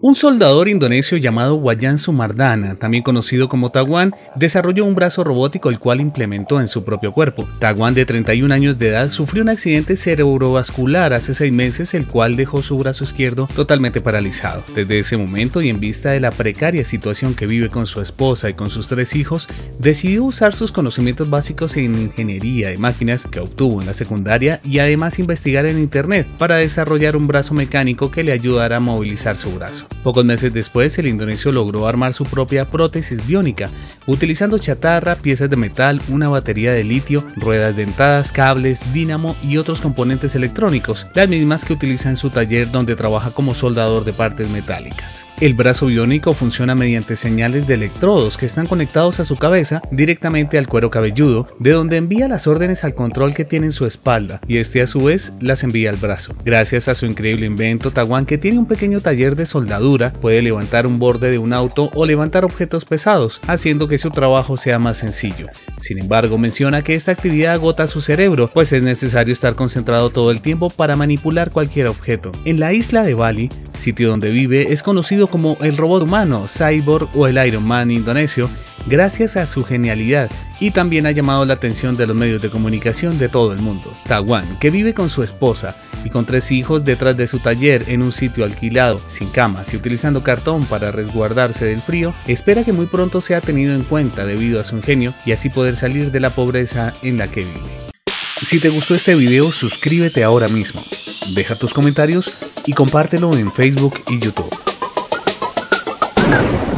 Un soldador indonesio llamado Wayan Sumardana, también conocido como Taguan, desarrolló un brazo robótico el cual implementó en su propio cuerpo. Taguan, de 31 años de edad, sufrió un accidente cerebrovascular hace 6 meses, el cual dejó su brazo izquierdo totalmente paralizado. Desde ese momento, y en vista de la precaria situación que vive con su esposa y con sus 3 hijos, decidió usar sus conocimientos básicos en ingeniería de máquinas que obtuvo en la secundaria y además investigar en internet para desarrollar un brazo mecánico que le ayudara a movilizar su brazo. Pocos meses después, el indonesio logró armar su propia prótesis biónica, utilizando chatarra, piezas de metal, una batería de litio, ruedas dentadas, cables, dínamo y otros componentes electrónicos, las mismas que utiliza en su taller donde trabaja como soldador de partes metálicas. El brazo biónico funciona mediante señales de electrodos que están conectados a su cabeza directamente al cuero cabelludo, de donde envía las órdenes al control que tiene en su espalda y este a su vez las envía al brazo. Gracias a su increíble invento, Taguan, que tiene un pequeño taller de soldadura, puede levantar un borde de un auto o levantar objetos pesados, haciendo que su trabajo sea más sencillo. Sin embargo, menciona que esta actividad agota su cerebro, pues es necesario estar concentrado todo el tiempo para manipular cualquier objeto. En la isla de Bali, sitio donde vive, es conocido como el robot humano, Cyborg o el Iron Man indonesio, gracias a su genialidad, y también ha llamado la atención de los medios de comunicación de todo el mundo. Taguan, que vive con su esposa y con 3 hijos detrás de su taller en un sitio alquilado, sin camas y utilizando cartón para resguardarse del frío, espera que muy pronto sea tenido en cuenta debido a su ingenio y así poder salir de la pobreza en la que vive. Si te gustó este video, suscríbete ahora mismo, deja tus comentarios y compártelo en Facebook y YouTube.